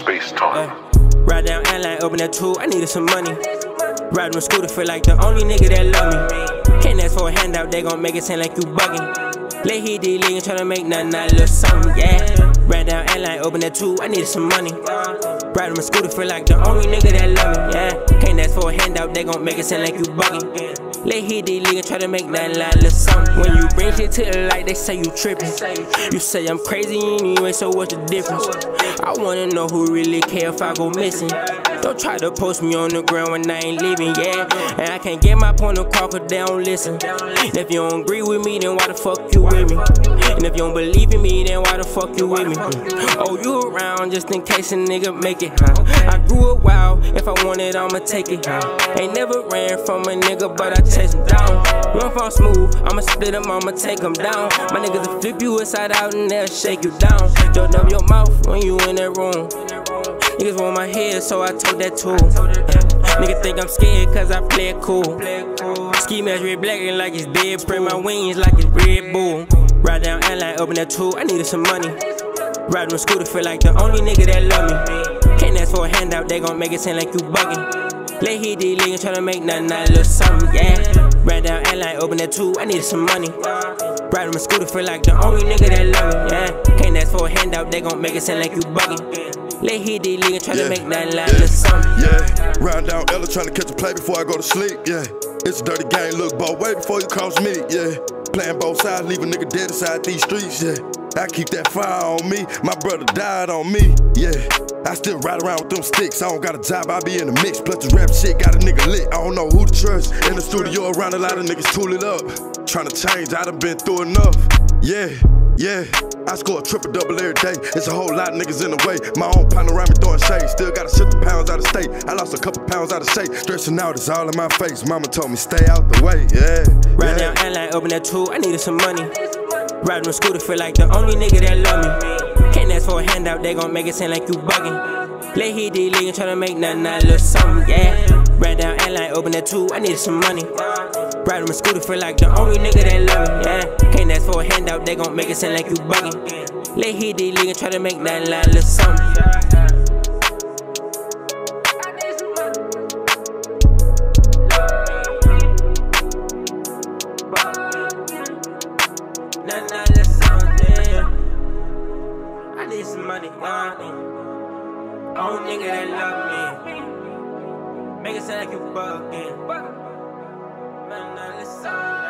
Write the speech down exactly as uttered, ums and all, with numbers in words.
Space Talk. Uh, ride down Airline, open that tool, I needed some money. Riding with scooter, feel like the only nigga that love me. Can't ask for a handout, they gon' make it seem like you bugging. Lay here, D Lee, and tryna make nothing out of little something, yeah. Ride down Airline, open that tool, I needed some money. Riding with scooter, feel like the only nigga that love me, yeah. Can't ask for a handout, they gon' make it seem like you bugging. Lay here, D Lee, and try to make nothing out of little something. When you bring shit to the light, they say you trippin'. You say I'm crazy anyway, so what's the difference? I wanna know who really care if I go missing. Don't try to post me on the ground when I ain't leaving, yeah. And I can't get my point across cause they don't listen. And if you don't agree with me, then why the fuck you with me? And if you don't believe in me, then why the fuck you with me? Oh, you around just in case a nigga make it, huh? I grew up wild, if I want it, I'ma take it, huh? Ain't never ran from a nigga, but I chase him down. Run from smooth, I'ma split him, I'ma take him down. My niggas will flip you inside out and they'll shake you down. Don't up your mouth when you in that room. Niggas want my head, so I told that too. Niggas think I'm scared cause I play it cool. Ski mask red black and like it's dead. Spread my wings like it's Red Bull. Ride down Airline, open that tool, I needed some money. Riding with scooter, feel like the only nigga that love me. Can't ask for a handout, they gon' make it seem like you bugging. Lay here, D Lee, and tryna make nothing out of little something, yeah. Ride down Airline, open that tool, I needed some money. Riding with scooter, feel like the only nigga that love me, yeah. Can't ask for a handout, they gon' make it seem like you bugging. Lay here, D Lee, and try yeah. to make nothing out of little something. Yeah, riding down Ella trying to catch a play before I go to sleep, yeah. It's a dirty game, look both way before you cross me, yeah. Playing both sides, leave a nigga dead inside these streets, yeah. I keep that fire on me, my brother died on me, yeah. I still ride around with them sticks, I don't got a job, I be in the mix. Plus the rap shit got a nigga lit, I don't know who to trust. In the studio around a lot of niggas tool it up. Tryna change, I done been through enough, yeah, yeah. I score a triple double every day, it's a whole lot of niggas in the way. My own partner around me throwing shade, still gotta ship the pounds out of state. I lost a couple pounds out of shape, stressing out, it's all in my face. Mama told me stay out the way, yeah. Ride yeah. down Airline, open that tool, I needed some money. Riding with scooter, feel like the only nigga that love me. Can't ask for a handout, they gon' make it seem like you bugging. Lay here, D Lee, and tryna make nothing out of little something, yeah. Ride down Airline, open that tool, I needed some money. Riding with scooter, feel like the only nigga that love me, yeah. Can't ask for a handout, they gon' make it seem like you bugging. Lay here, D Lee, and try to make nothing out of little something. Nothing out of little something, yeah. I need some money, yeah. Only nigga that love me. Make it sound like you bugging. Nothing out of little something.